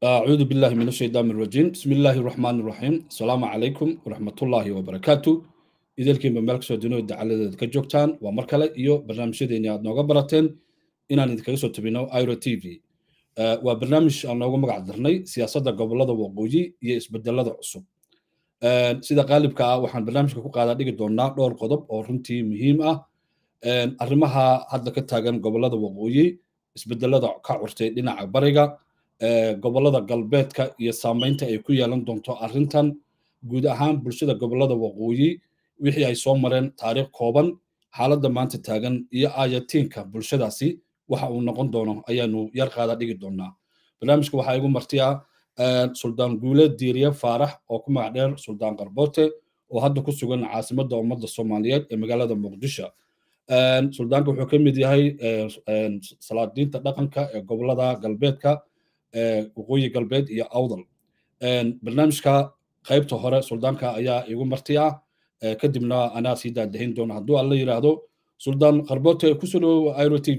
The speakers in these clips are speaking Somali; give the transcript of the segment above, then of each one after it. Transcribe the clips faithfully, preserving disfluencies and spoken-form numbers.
أعوذ بالله من الشيطان الرجيم بسم الله الرحمن الرحيم السلام عليكم ورحمة الله وبركاته إذا الكيم بملك سودينو على كجوكتان ومركلة إيو برنامج شديني عاد نوغا براتين إنا ندكيسو تبينو آيرو تي في أه وبرنامج أنا نوغا مقعدرني سياسة قبل الله وقوجي يسبدل الله عصب أه سيدا قالب كا وحان برنامج كو قادا ديك دونا دور قضب أو رنتي مهم أه أرمها هاد كتاغن قبل الله وقوجي يسبدل الله كعورتي لنا عباريغا gobolada galbeedka iyo saameynta ay ku yeelan doonto arrintan guud ahaan bulshada gobolada waqooyi wixii ay soo mareen taariikh kooban xaaladda maanta taagan iyo aayatiinka bulshadaasi waxa uu noqon doono ayaanu yar qaada dhigi doonaa barnaamijka waxaa igu martiya suldaan guule diiriye faarax oo ku magac dheer suldaan qarboote oo hadda ku sugan caasimadda ummadda soomaaliyeed ee magaalada muqdisho suldaanka wuxuu ka mid yahay salaadiinta dhaqanka ee gobolada galbeedka waqooyi galbeed iyo awdal barnaamijka qaybta hore suldaanka ayaa igu martiya kadibna anaa sii daadahin doona hadduu alla yidhaahdo suldaan qarboote kusoo dhowow airo t v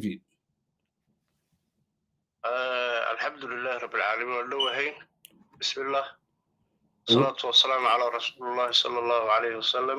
alxamdulilah rabi alcaalamiin waa dhowahay bismillah wasalaatu wasalaamu calaa rasuulillahi sala allahu calayhi wasalam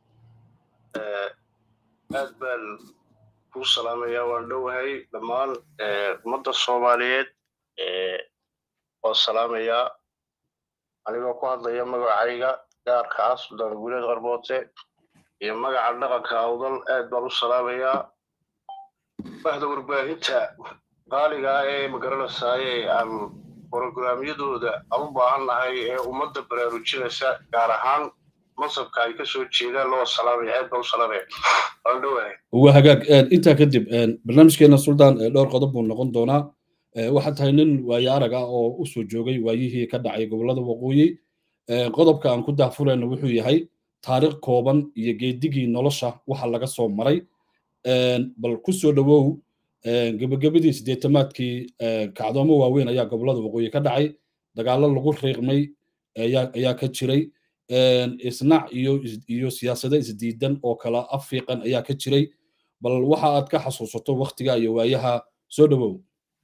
aad baan kuu salaamayaa waan dhowahay dhammaan ummadda soomaaliyeed oo salaamayaa anigoo ku hadlaya magacayga gaarka ah suldaan guuleed qarboote iyo magaca dhaqanka awdal aad baan u salaamayaa bahda warbaahinta qaaliga ah ee magaranaysaayee aan brograamyadooda aan u baahannahay ee ummadda baraarujinaysa gaar ahaan masabka ay ka soo jeedaan loo salaamaya aad baan u salaamaya waan dhowahay waa hagaag intaa kadib barnaamijkeena suldaan dhowr qodob buu noqon doonaa waxaad tahay nin waayo arag ah oo u soo joogay waayihii ka dhacay gobolada waqooyi qodobka aan ku daafurayna wuxuu yahay taariikh kooban iyo geedigii nolosha waxa laga soo maray bal ku soo dhowow gebagabadii siddeetamaadkii kacdoomo waaweyn ayaa gobolada waqooyi ka dhacay dagaallo lagu riiqmay ayaa ka jiray isnac iyo iyo siyaasado isdiidan oo kala afiiqan ayaa ka jiray bal waxa aad ka xasuusato waktiga iyo waayaha soo dhowow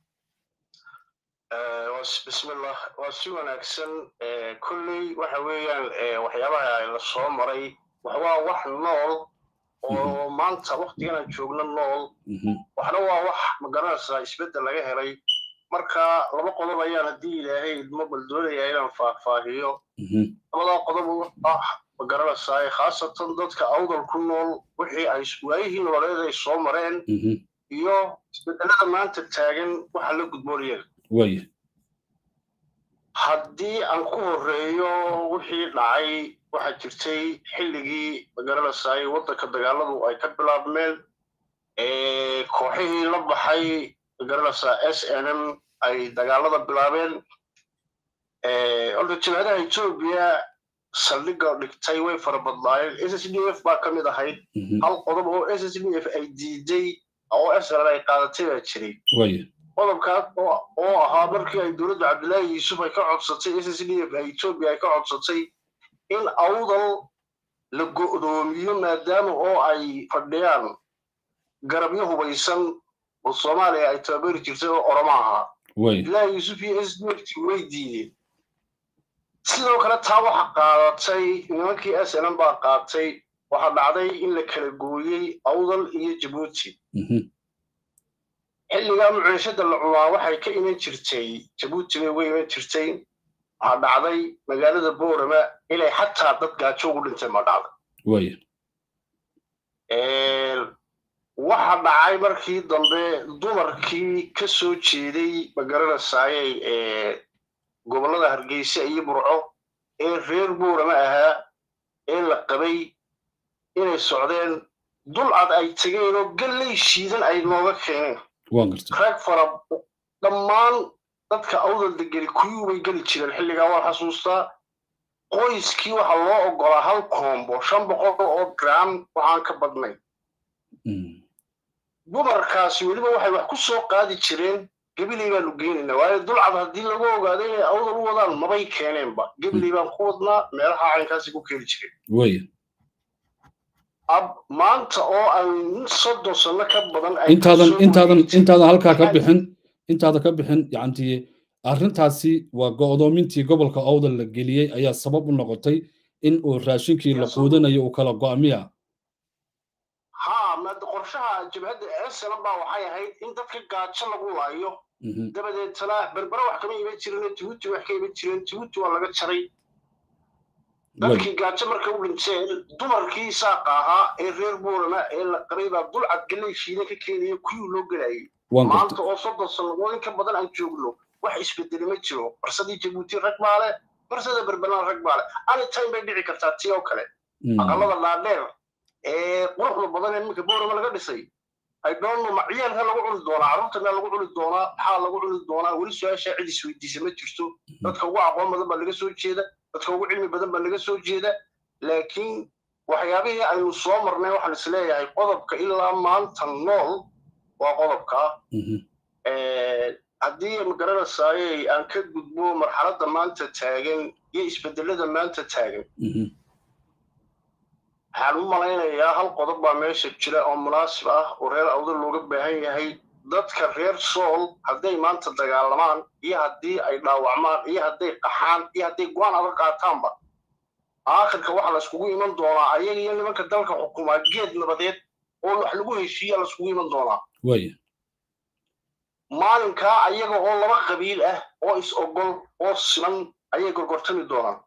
bismillah waa si wanaagsan kolley waxa weeyaan waxyaabaha la soo maray waa wax nool oo maanta waktigan aan joogno nool waxna waa wax magaranaysaa isbeddel laga helay marka laba qodob ayaan haddii ilaahay idmo bal doonaya inaan faahfaahiyo labadaa qodob ah magaranaysaa khaasatan dadka awdal ku nool wixii ay waayihii nololeed ay soo mareen iyo isbeddelada maanta taagan waxa la gudboonaya waaya haddii aan ku horreeyo wixii dhacay waxaa jirtay xilligii magaranaysaay waddanka dagaaladu ay ka bilaabmeen kooxihii la baxay magaranaysaa s n m ay dagaalada bilaabeen horta jabhadaha etoobiya saldhigga dhigtay way fara badnaayeen s s d f baa ka mid ahayd hal qodob oo s s d f ay diiday oo s n ay qaadatay baa jiray qodobkaas oo ahaa markii ay dowladda cabdillaahi yuusuf ay ka codsatay s s d f ay etoobiya ay ka codsatay in awdal la go'doomiyo maadaama oo ay fadhiyaan garabyo hubaysan oo soomaaliya ay tababari jirtay oo oroma ahaa cabdillaahi yuusuf iyo s s d f way diideen sidoo kale taa waxa qaadatay nimankii s n m baa qaatay waxaa dhacday in la kala gooyey awdal iyo jabuuti xilligaa muceyshada la cunaa waxay ka iman jirtay jabuuti bay uga iman jirtay waxaa dhacday magaalada boorama inay xataa dad gaajo ugu dhintay ma dhacday waxa dhacay markii dambe dumarkii ka soo jeeday magaranaysaayey gobollada hargeysa iyo burco ee reer boorama ahaa ee la qabay inay socdeen dulcad ay tegeen oo galley shiidan ay nooga keeneen rag fara dhammaan dadka awdal degeni kuyuu bay geli jireen xilligaa waan xasuustaa qoyskii waxaa loo oggolaa hal koombo shan boqol oo gram waxaan ka badnay dumarkaasi weliba waxay wax ku soo qaadi jireen gabiley baanu geynaynaa waayo dulcad haddii lagu ogaado inay awdal u wadaan mabay keeneenba gabiley baan ku wadnaa meelaha caynkaasi ku keeni jireen maanta oo aan soddon sano ka badan intaadan intaadan intaadan halkaa ka bixin intaada ka bixin yacantii arrintaasi waa go'doomintii gobolka awdal la geliyey ayaa sabab u noqotay in uu raashinkii la quudanayo uu kala go'amiya ها ما قرشها جبهة أسلم بقى وحي إن دفك قاعد شلون والله دبل تلا بربرة وحكمي يبتشرين تموت وحكي يبتشرين تموت ولا قد شري دفك قاعد شمر كون إنسان دمر كي ساقها الرير بورنا القريبة ضلعت قلي شيء لك كيني كيو لو قلي ما أنت أصدق الصلوين كم بدل أن تشوفله وحش بدل ما تشوف برصدي جبوتي رقم على برصدي بربنا رقم على أنا تايم بدي كرتاتي أوكله أقل الله ده quruxda badan ee marka boorama laga dhisay ay doonno maciyaalka lagu cuni doonaa carruurtana lagu cuni doonaa maxaa lagu cuni doonaa weli su-aasha cid isweydiisa ma jirto dadka ugu aqoon badan baa laga soo jeeda dadka ugu cilmi badan baa laga soo jeeda laakiin waxyaabihii aynu soo marnay waxaan is leeyahay qodobka ilaa maanta nool waa qodobka haddii magaranaysaayey aan ka gudbo marxaladda maanta taagan iyo isbedelada maanta taagan waxaan u malaynayaa hal qodob baa meesha jira oo munaasib ah oo reer awdal looga baahan yahay dadka reer sool hadday maanta dagaalamaan iyo haddii ay dhaawacmaan iyo hadday qaxaan iyo hadday go-aan adag qaataanba aakhirka waxa la iskugu iman doonaa ayaga iyo nimanka dalka xukumaa geed nabadeed oo wax lagu heshiiya la iskugu iman doonaa maalinkaa ayaga oo laba qabiil ah oo is ogol oo siman ayay gorgortami doonaan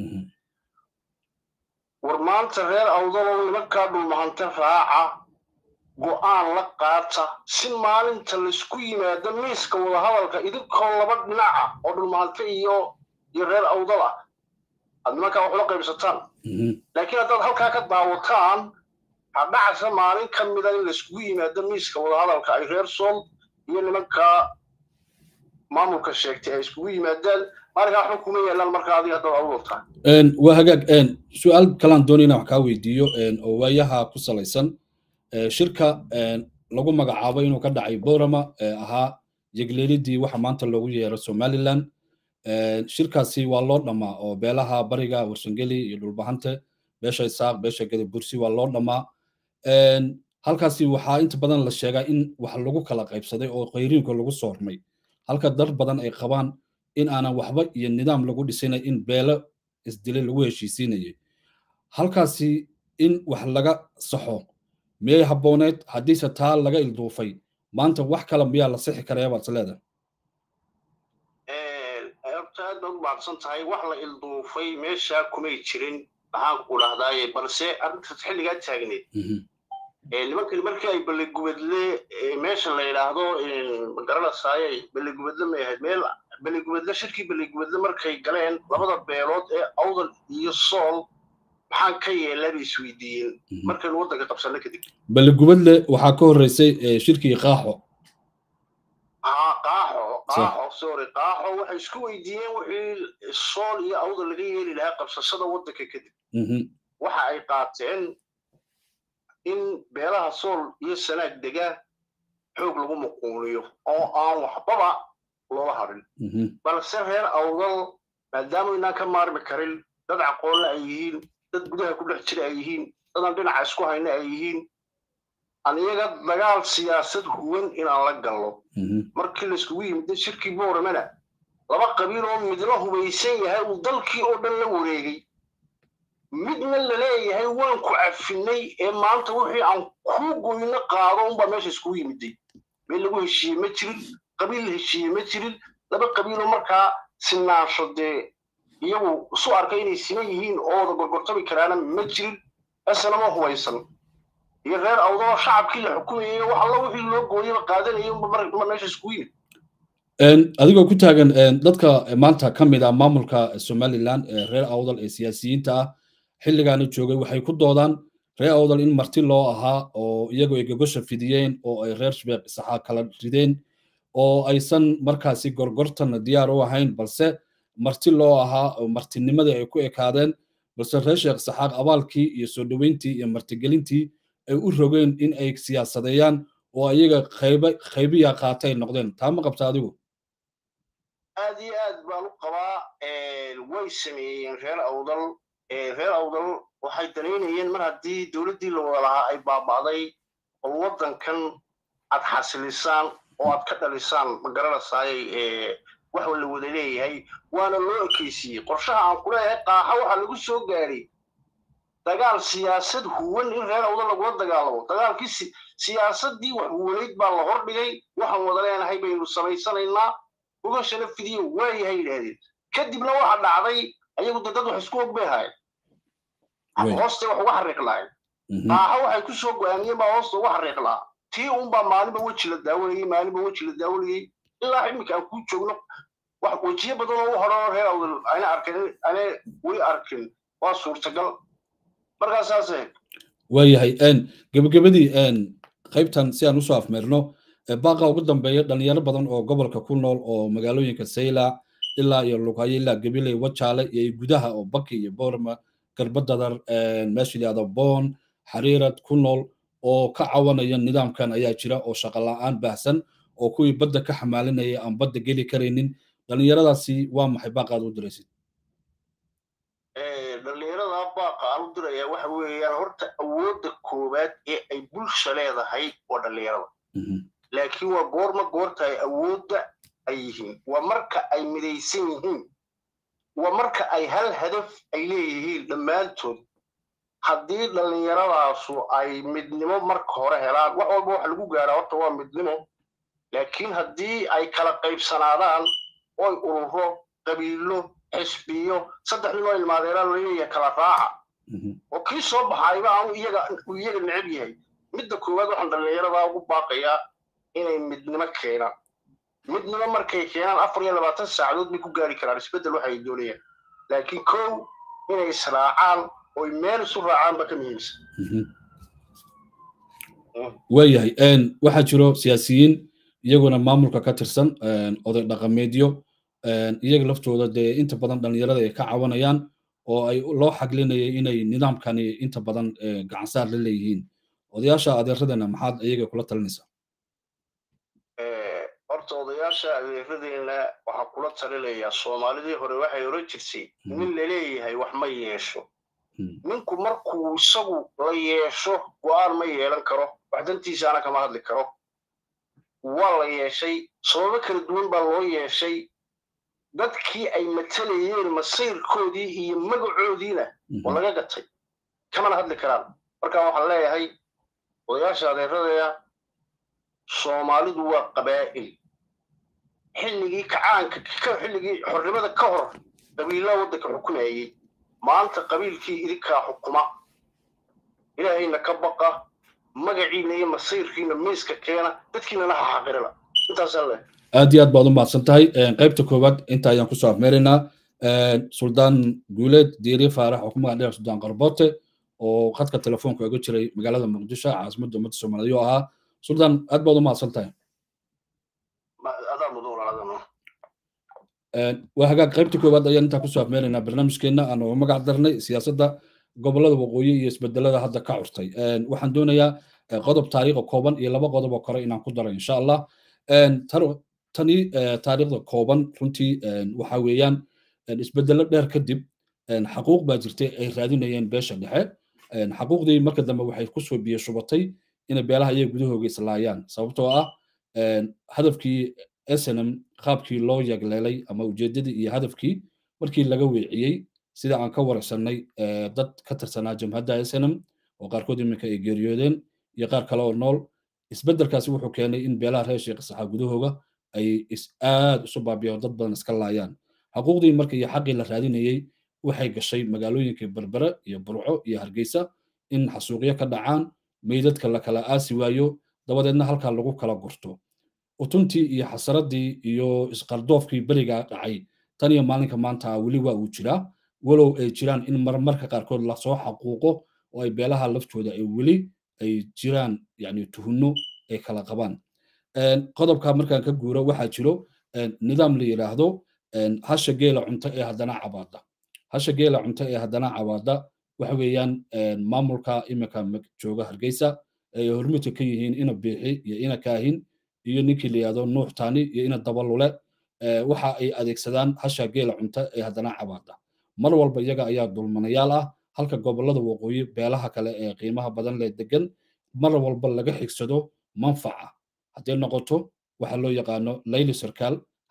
war maanta reer awdalow nimankaa dhulmahanta raaca go'aan la qaata si maalinta laysku yimaado miiska wadahadalka idinkoo laba dhinaca oo dhulmahanta iyo iyo reer awdal ah aad nimankaa wax ula qaybsataan laakiin haddaad halkaa ka daawataan hadhacasa maalin ka mida in layskugu yimaado miiska wadahadalka ay reer sool iyo nimankaa maamulka sheegtay ay iskugu yimaadaan markaa xukuma yeelan markaa adiga haddaad awdaltaa waa hagaag su-aal kalaan doonayna wax kaa weydiiyo oo waayaha ku salaysan shirka lagu magacaabo inuu ka dhacay boorama ahaa yegleelidii waxa maanta loogu yeero somaliland shirkaasi waa loo dhammaa oo beelaha bariga warsangeli iyo dhulbahante beesha isaaq beesha gada bursi waa loo dhammaa halkaasi waxaa inta badan la sheegaa in wax lagu kala qaybsaday oo qayriinka lagu soormay halka dar badan ay qabaan in aanan waxba iyo nidaam lagu dhisayna in beelo isdilay lagu heshiisiinayay halkaasi in wax laga saxo miyay habbooneed haddiise taa laga ilduufay maanta wax kale miyaa la sixi karaya baad isleedahay horta aad baad u mahadsan tahay wax la ilduufay meeshaa kumay jirin maxaan ku dhahdaaye balse arrintaas xilligaa taagneed nimankani markii ay balligubadle meesha la yidhaahdo magaranaysaay balligubadle may ahayd meel balligubadle shirkii balligubadle markay galeen labada beelood ee awdal iyo sool maxaan ka yeelaa bay isweydiiyeen markaynu waddanka qabsanno kadib balligubadle waxaa ka horreysay shirkii qaaxo haa qaaxo qaaxo sorry qaaxo waxay isku weydiiyeen wixii sool iyo awdal laga yeeli lahaa qabsashada waddanka kadib waxa ay qaateen in beelaha sool iyo sanaag degaan xoog lagu muquuniyo oo aan waxbaba loola harin balse reer awdal maadaama inaan ka maarmi karin dad aqoonle ay yihiin dad gudaha ku dhex jira ay yihiin dadaan dhinaca isku hayna ay yihiin aan iyaga dagaal siyaasad huwan inaan la gallo markii layskugu yimid shirkii booramana laba qabiil oo midna hubaysan yahay uu dalkii oo dhan la wareegay midna la leeyahay waan ku cafinay ee maanta wixii aan ku goyno qaado unbaa meesha iskugu yimiday meel lagu heshiiye ma jirin qabiil la heshiiye ma jirin laba qabiiloo markaa sinaansho dee iyagu isu arkay inay siman yihiin oo wada gorgortami karaana ma jirin asalama hubaysan iyo reer awdaloo shacabkii la xukumayay wax alla wixii loo gooyaba qaadanayay unba meesha iskugu yimid adigoo ku taagan dadka maanta ka mid ah maamulka somaliland ee reer awdal ee siyaasiyiinta ah xilligaana joogay waxay ku doodaan reer awdal in marti loo ahaa oo iyagoo ay gogosha fidiyeen oo ay reer shabeeq isaxaa kala rideen oo aysan markaasi gorgortana diyaar u ahayn balse marti loo ahaa oo martinimadii ay ku ekaadeen balse reer sheekh isaxaaq abaalkii iyo soo dhoweyntii iyo martigelintii ay u rogeen in ay siyaasadeeyaan oo iyaga qayba qaybiya qaata ay noqdeen taa ma qabta adigu aad iyo aad baan u qabaa way sameeyeen reer awdal reer awdal waxay danaynayeen mar haddii dowladdii la wada lahaa ay baaba'day oo waddankan aad xasilisaan oo aad ka dhalisaan magaranaysaay wax la wada leeyahay waana loo ekeysiyey qorshaha aan ku leeyahay qaaxa waxa lagu soo gaaray dagaal siyaasad huwan in reer awda lagula dagaalamo dagaalkii siyaasadii wax huwanayd baa la hordhigay waxaan wada leenahay baynu samaysanaynaa ugashana fidiyo waayahay yidhaahdeen kadibna waxa dhacday ayagu dad wax isku og bay ahaayeen hoosta wax uga xariiq lahayn qaaxa waxay ku soo go'aamiyeen baa hoosta uga xariiq lahaa tii unbaa maalinba weji la daawanayay maalinba weji la daawanayay ilaa iminka aan ku joogno wax wejiyo badan oo u horoo reer awdal ayna arkin ayna weli arkin waa suurtagal markaas saasay waayahay een gabagabadii een qaybtan si aan usoo afmeerno baaqa ugu dambeeya dhalinyaro badan oo gobolka ku nool oo magaalooyinka Sayla ilaa iyo Luqayo ilaa Gabiley Wajaale iyo gudaha oo Baki iyo Boorma Garbadadar een meeshii laado Boon Xariirad ku nool oo ka cawanaya nidaamkan ayaa jira oo shaqo la'aan baahsan oo kuwii badda ka xamaalinaya aan badda geli karaynin dhalinyaradaasi waa maxay baaqaad u diraysid ee dhalinyarada baaqa aan u diraya waxa weeyaan horta awoodda koobaad ee ay bulsha leedahay waa dhalinyarada laakiin waa goorma goorta ay awoodda ay yihiin waa marka ay midaysan yihiin waa marka ay hal hadaf ay leeyihiin dhammaantood haddii dhallinyaradaasu ay midnimo marka hore helaan wax walba waxa lagu gaaraa horta waa midnimo laakiin haddii ay kala qaybsanaadaan oy ururo qabiilo xisbiyo saddex nin oo ilmaadeeraan leeyahay kala raaca oo kii soo baxayba aanu iyaga iyaga necab yahay midda koowaad waxaan dhallinyarada ugu baaqayaa inay midnimo keenaan midnimo markay keenaan afar iyo labaatan saacadood bay ku gaari karaan isbeddel waxay doonayaan laakiin kow inay israacaan oo meel isu raacaan ba ka muhiimsan waayahay een waxaa jiro siyaasiyiin iyaguna maamulka ka tirsan oday dhaqameedyo iyaga laftooda dee inta badan dhalinyarada ay ka cawanayaan oo ay loo xaglinayay inay nidaamkani inta badan gacansaar la leeyihiin odayaasha adeeradana maxaad iyaga kula talinaysaa horta odayaasha adeeradeena waxaa kula talinayaa soomaalidii hore waxay oran jirtay nin laleeyahay wax ma yeesho ninku markuu isagu la yeesho go'aan ma yeelan karo wax dantiisaana kama hadli karo waa la yeeshay sababo kala duwan baa loo yeeshay dadkii ay matalayeen masayrkoodii iyo magacoodiina oo laga gatay kamana hadli karaan markaa waxaan leeyahay odayaasha adeeradeena soomaalidu waa qabaa'il xilligii kacaanka xilligii xornimada ka hor qabiilada waddanka xukumayay maanta qabiilkii idinkaa xukuma ilaahayna ka baqa magaciina iyo masayrkiina miiska keena dadkiina laha xaqirina intaasaan leh aad iyo aad baad u mahadsan tahay qaybta koowaad inta ayaan kusoo afmeeraynaa suldaan guuleed diiri faarax oo ku magac dheer suldaan qarbote oo khadka telefoonka uga jiray magaalada muqdisho caasimadda ummadda soomaaliya oo ahaa suldaan aad baad u mahadsan tahay waa hagaag qaybta koowaad ayaan intaa kusoo afmeeraynaa barnaamijkeenna aan uga magac darnay siyaasadda gobollada waqooyi iyo isbedelada hadda ka curtay waxaan doonayaa qodob taariikha kooban iyo laba qodob oo kore inaan ku daro insha allah tani taariikhda kooban runtii waxa weeyaan isbedelo dheer kadib xaquuq baa jirtay ay raadinayeen beesha dhexe xaquuqdii marka dambe waxay kusoo biyo shubatay inay beelaha iyaga gudahooga islaayaan sababtoo ah hadafkii S N M qaabkii loo yagleelay ama ujeedadii iyo hadafkii markii laga weeciyey sida aan ka warsanay dad ka tirsanaa jamhadda S N M oo qaarkood iminka ay geeriyoodeen iyo qaar kale oo nool isbeddelkaasi wuxuu keenay in beelaha reer sheekh saxa gudahooga ay aad isu baabiyeen dad badan iska laayaan xaquuqdii markii iyo xaqii la raadinayay waxay gashay magaalooyinka Berbera iyo Burco iyo Hargeysa in xasuuqyo ka dhacaan meydadka la kala aasi waayo dabadeedna halka lagu kala gurto utuntii iyo xasaradii iyo isqardoofkii bariga dhacay tan iyo maalinka maanta weli waa uu jiraa walow ay jiraan in marmarka qaarkood la soo xaquuqo oo ay beelaha laftooda ay weli ay jiraan yani tuhunno ay kala qabaan qodobka markaan ka guuro waxaa jiro nidaam la yiraahdo hasha geela cunto ee haddana cabaada hasha geela cunto ee haddana cabaada waxa weeyaan maamulka imika jooga Hargeysa ay hormuudka ka yihiin ina biixi iyo ina kaahin iyo ninkii la yiraahdo Nuux Taani iyo ina dabalule waxa ay adeegsadaan hasha geela cunto ee haddana cabaada mar walba iyaga ayaa dulmanayaal ah halka gobollada waqooyi beelaha kale ee qiimaha badan leh degan mar walba laga xigsado manfaca haddii noqoto waxa loo yaqaano layli sarkaal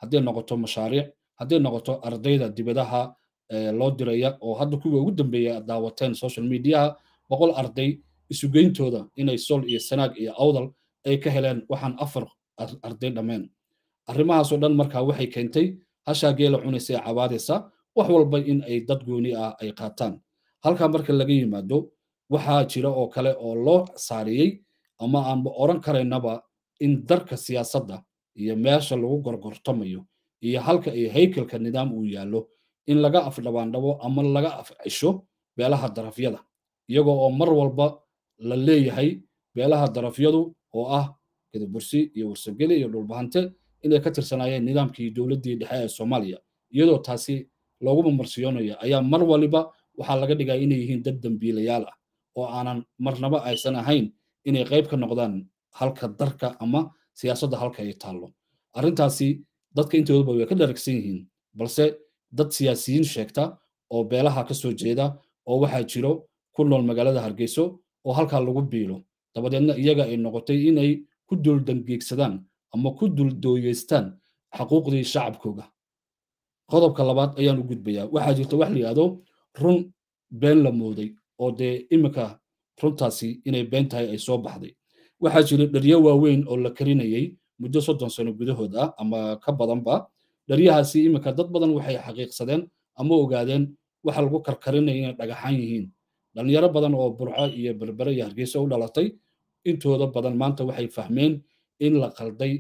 hadday noqoto mashaariic hadday noqoto ardayda dibadaha loo diraya oo hadda kuwa ugu dambeeya daawateen social mediaha boqol arday isugeyntooda inay sol iyo sanaag iyo awdal ay ka heleen waxaan afar arday dhameen arrimahaasoo dhan markaa waxay keentay hashaa geela cunaysa ee cabaadaysa wax walba in ay dad gooni ah ay qaataan halkaa marka laga yimaado waxaa jira oo kale oo loo saariyey ama aanba oran karaynaba in darka siyaasadda iyo meesha lagu gorgortamayo iyo halka ay haykalka nidaam uu yaallo in laga afdhabaandhabo ama laga afcisho beelaha darafyada iyagoo oo mar walba la leeyahay beelaha darafyadu oo ah gadabursi iyo warsageli iyo dhulbahante inay ka tirsanaayeen nidaamkii dowladdii dhexe ee soomaaliya iyadoo taasi loogu mamarsiyoonaya ayaa mar waliba waxaa laga dhigaa inay yihiin dad dambiilayaal ah oo aanan marnaba aysan ahayn inay qayb ka noqdaan halka darka ama siyaasadda halka ay taallo arrintaasi dadka intooduba way ka dharagsan yihiin balse dad siyaasiyiin sheegta oo beelaha ka soo jeeda oo waxaa jiro ku nool magaalada hargeyso oo halkaa lagu biilo dabadeedna iyaga ay noqotay inay ku duldangeegsadaan ama ku duldooyeystaan xaquuqdii shacabkooga qodobka labaad ayaan u gudbayaa waxaa jirta wax la yidhaahdo run been la mooday oo dee iminka runtaasi inay been tahay ay soo baxday waxaa jira dharyo waaweyn oo la karinayay muddo soddon sano gudahood ah ama ka badanba dharyahaasi iminka dad badan waxay xaqiiqsadeen ama ogaadeen waxa lagu karkarinaya inay dhagaxaan yihiin dhalinyaro badan oo burco iyo berbere iyo hargeysa u dhalatay intooda badan maanta waxay fahmeen in la qalday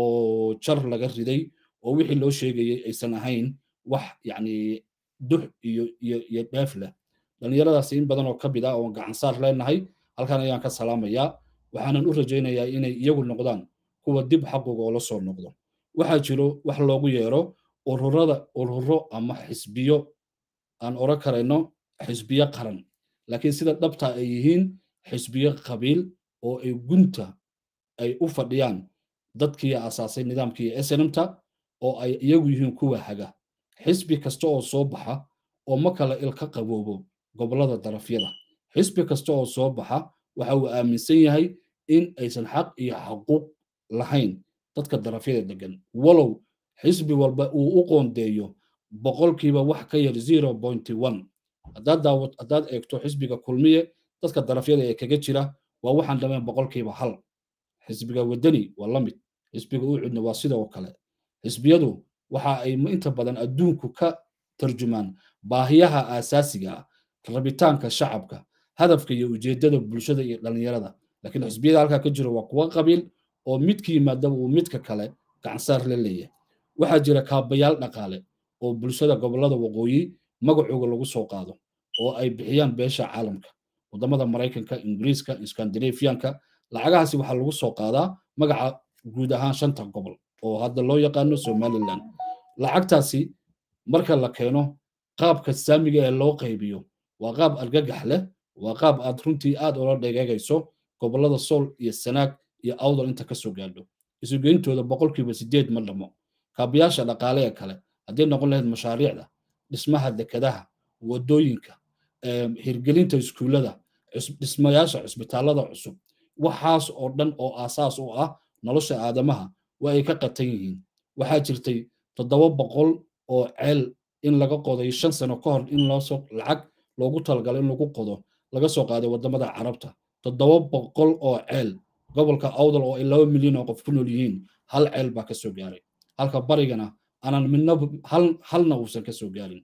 oo jar laga riday oo wixii loo sheegayay aysan ahayn wax yacni dux iyo iyo iyo dheef leh dhalinyaradaasi in badan oo ka mid ah oo gacan saar leenahay halkan ayaan ka salaamayaa waxaanan u rajaynayaa inay iyagu noqdaan kuwa dib xaquga oo la soo noqdo waxaa jiro wax loogu yeero ururada ururo ama xisbiyo aan oran karayno xisbiyo qaran laakiin sida dhabta ay yihiin xisbiyo qabiil oo ay gunta ay u fadhiyaan dadkii asaasay nidaamkii S N M-ta oo ay iyagu yihiin kuwa haga xisbi kasta oo soo baxa oo ma kala ilka qaboobo gobolada darafyada xisbi kasta oo soo baxa waxa uu aaminsan yahay in aysan xaq iyo xaquuq lahayn dadka darafyada degan walow xisbi walba uu u qoondeeyo boqolkiiba wax ka yar zero point one haddaad daawad haddaad eegto xisbiga kulmiye dadka darafyada ee kaga jira waa waxaan dhameen boqolkiiba hal xisbiga wadani waa la mid xisbiga u cudna waa sidoo kale xisbiyadu waxa ay inta badan adduunku ka tarjumaan baahiyaha aasaasiga ah rabitaanka shacabka hadafka iyo ujeedada bulshada iyo dhalinyarada laakiin xisbiyada halkaa ka jira waa kuwa qabiil oo midkii maadaama uu midka kale gacansaar la leeyahay waxaa jira kaabayaal dhaqaale oo bulshada gobolada waqooyi magacooga lagu soo qaado oo ay bixiyaan beesha caalamka wadamada maraykanka ingiriiska iskandinafiyanka lacagahaasi waxaa lagu soo qaadaa magaca guud ahaan shanta gobol oo hadda loo yaqaano somaliland lacagtaasi marka la keeno qaabka saamiga ee loo qaybiyo waa qaab argagax leh waa qaab aad runtii aad ula dhegeegayso gobolada sool iyo sanaag iyo awdal inta ka soo gaadho isugeyntooda boqolkiiba sideed ma dhamo kaabayaasha dhaqaale ee kale hadday noqon lahayd mashaariicda dhismaha dekadaha wadooyinka hirgelinta iskuullada dhismayaasha cusbitaalada cusub waxaas oo dhan oo aasaas u ah nolosha aadamaha waa ay ka qatan yihiin waxaa jirtay toddoba boqol oo ceel in laga qoday shan sano ka hor in loosoo lacag loogu talagalay in lagu qodo laga soo qaaday wadamada carabta toddoba boqol oo ceel gobolka awdal oo ay laba milyan oo qof ku nool yihiin hal ceel baa ka soo gaaray halka barigana aanan midna hal halna uusan ka soo gaarin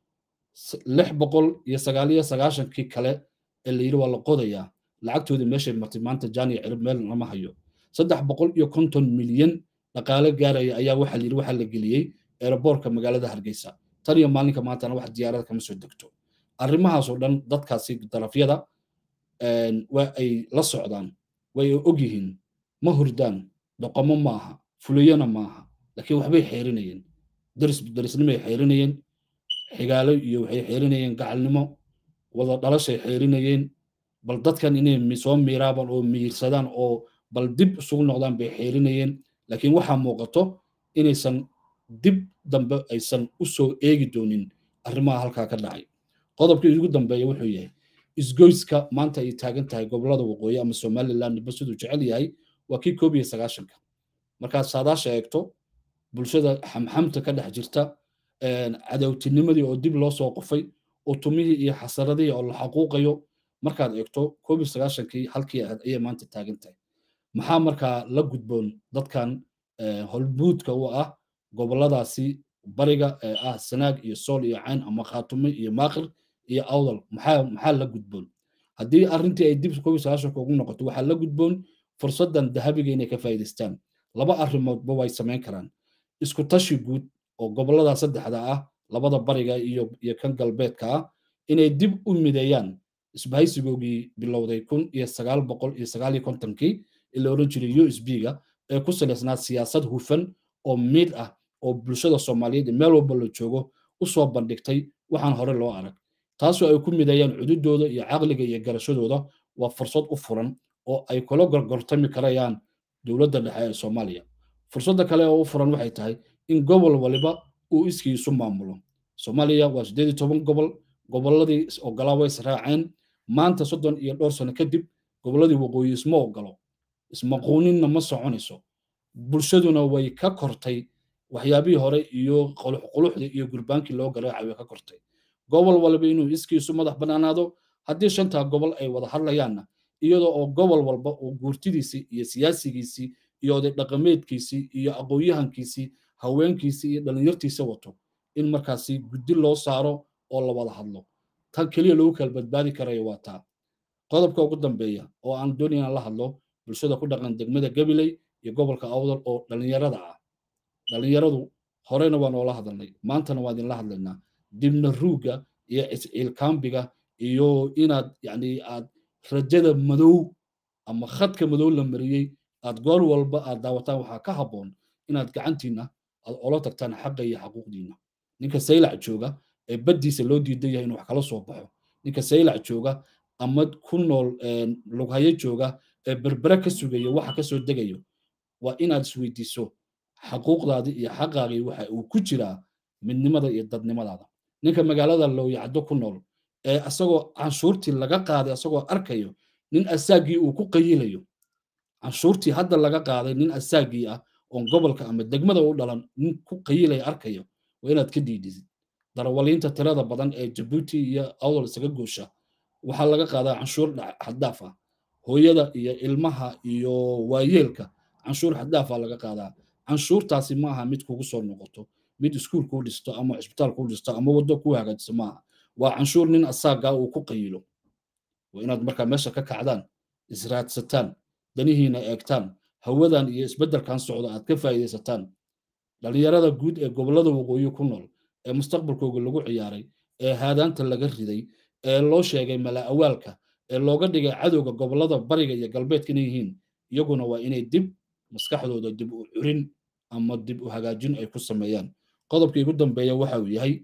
lix boqol iyo sagaal iyo sagaashankii kale ee la yidhi waa la qodayaa lacagtoodii meeshay martay maanta jaaniya cirib meel lama hayo saddex boqol iyo konton milyan dhaqaale gaaraya ayaa waxaa la yidhi waxaa la geliyey eeraboorka magaalada hargeysa tan iyo maalinka maantana wax diyaarada kama soo degto arrimahaasoo dhan dadkaasi darafyada waa ay la socdaan way og yihiin ma hurdaan doqomo maaha fuliyana maaha laakiin waxbay xeerinayeen daris darisnimay xeerinayeen xigaalo iyo waxay xeerinayeen gacalnimo wada dhalashay xeerinayeen bal dadkan inay soo miiraabaan oo miirsadaan oo bal dib isugu noqdaan bay xeerinayeen laakiin waxaa muuqato inaysan dib dambe aysan u soo eegi doonin arrimaha halkaa ka dhacay qodobkii ugu dambeeya wuxuu yahay isgoyska maanta ay taagan tahay gobolada waqooyi ama somaliland ba siduu jecel yahay waa kii koob iyo sagaashanka markaad saadaasha eegto bulshada xamxamta ka dhex jirta cadowtinimadii oo dib loo soo qofay oo tumihii iyo xasaradii oo la xaquuqayo markaad eegto koob iyo sagaashankii halkii ahayd ayay maanta taagan tahay maxaa markaa la gudboon dadkan holbuudka u ah goboladaasi bariga ee ah sanaag iyo sool iyo cayn ama khaatume iyo maaqir iyo awdal maxaa maxaa la gudboon haddii arrintii ay dib koob iyo sagaashanka ugu noqoto waxaa la gudboon fursaddan dahabiga inay ka faa'iidaystaan laba arrimoodba way samayn karaan isku tashi guud oo gobolada saddexda ah labada bariga iyo iyo kan galbeedka ah inay dib u mideeyaan isbahaysigoogii bilowday kun iyo sagaal boqol iyo sagaal iyo kontonkii ila oran jiray U S B-ga ee ku salaysnaa siyaasad hufan oo mid ah oo bulshada Soomaaliyeed meel walba la joogo u soo bandhigtay waxaan hore loo arag taasoo ay ku mideeyaan cududooda iyo caqliga iyo garashadooda waa fursad u furan oo ay kula gorgortami karayaan dowladda dhexe ee Soomaaliya fursadda kale oo u furan waxay tahay in gobol waliba uu iskiisu maamulo Soomaaliya waa siddeed iyo toban gobol goboladii ogolaa way israaceen maanta soddon iyo dhowr sano kadib goboladii waqooyi isma ogolo isma quuninna ma soconayso bulshaduna way ka kortay waxyaabihii hore iyo quluxquluxdii iyo gurbaankii loo garaacay way ka kortay gobol walba inuu iskiisu madax bannaanaado haddii shantaa gobol ay wada hadlayaanna iyadoo oo gobol walba uu guurtidiisii iyo siyaasigiisii iyo oday dhaqameedkiisii iyo aqoonyahankiisii haweenkiisii iyo dhallinyartiisa wato in markaasi guddi loo saaro oo la wada hadlo tan keliya lagu kala badbaadi karayo waa taa qodobka ugu dambeeya oo aan doonaya inaan la hadlo bulshada ku dhaqan degmada gabiley iyo gobolka awdal oo dhallinyarada ah dhallinyaradu horeyna waa noola hadalnay maantana waa idinla hadlaynaa dibna ruuga iyo isciilkaambiga iyo inaad yani aad rajada madow ama khadka madow la mariyey aad goor walba aad daawataan waxaa ka habboon inaad gacantiina aad ola tagtaan xaqa iyo xaquuqdiina ninka saylac jooga ee baddiisa loo diidan yahay inuu wax kala soo baxo ninka saylac jooga ama ku nool lughayo jooga ee berbere ka sugayo waxa ka soo degayo waa inaad isweydiiso xaquuqdaadii iyo xaqaagii waxa uu ku jiraa midnimada iyo dadnimadaada ninka magaalada looyacdo ku nool ee asagoo canshuurtii laga qaaday asagoo arkayo nin asaagii uu ku qayilayo canshuurtii hadda laga qaaday nin asaagii ah oon gobolka ama degmada u dhalan nin ku qayilaya arkayo waa inaad ka diidisid darawaliinta tirada badan ee Jabuuti iyo awdal isaga goosha waxaa laga qaadaa canshuur xaddaaf ah hooyada iyo ilmaha iyo waayeelka canshuur xaddaaf ah laga qaadaa canshuurtaasi ma aha mid kugu soo noqoto mid iskuul ku dhisto ama isbitaal ku dhisto ama waddo ku hagaajiso maaha waa canshuur nin asaaga uu ku qayilo waa inaad markaa meesha ka kacdaan israadsataan danihiina eegtaan hawadan iyo isbeddelkan socda aad ka faa'iidaysataan dhalinyarada guud ee gobolada waqooyi ku nool ee mustaqbalkooga lagu ciyaaray ee haadaanta laga riday ee loo sheegay mala awaalka ee looga dhigay cadowga gobolada bariga iyo galbeedka inay yihiin iyaguna waa inay dib maskaxdooda dib u curin ama dib u hagaajin ay ku sameeyaan qodobkii ugu dambeeya waxa uu yahay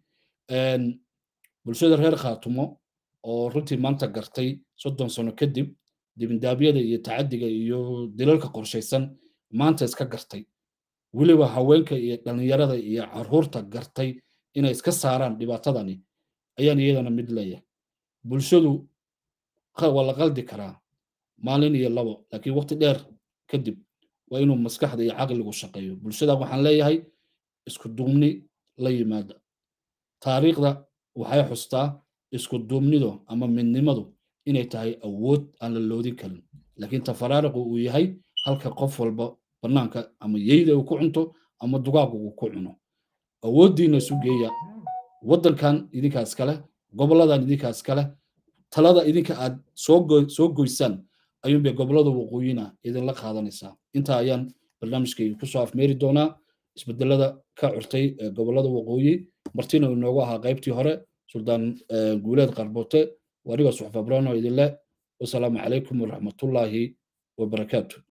bulshada reer khaatumo oo runtii maanta gartay soddon sano kadib dibindaabyada iyo tacadiga iyo dilalka qorshaysan maanta iska gartay weliba haweenka iyo dhallinyarada iyo caruurta gartay inay iska saaraan dhibaatadani ayaan iyadana mid leeyahay bulshadu waa la qaldi karaa maalin iyo labo laakiin waqti dheer kadib waa inuu maskaxda iyo caqligu shaqeeyo bulshada waxaan leeyahay isku duubni la yimaada taariikhda waxay xustaa isku duubnidu ama midnimadu inay tahay awood aan la loodin karin laakiin tafaraariqu uu yahay halka qof walba bannaanka ama yeyda uu ku cunto ama dugaagu uu ku cuno awooddiina isu geeya waddankan idinkaas kale goboladan idinkaas kale talada idinka aad soo soo goysaan ayuunbay gobolada waqooyina idinla qaadanaysaa intaa ayaan barnaamijkayga kusoo afmeeri doonaa isbedelada ka curtay ee gobolada waqooyi martina uu inoogu ahaa qaybtii hore suldaan guuleed qarboote wariga suxfa brano idinle wasalaamu calaykum waraxmatullaahi wabarakaatu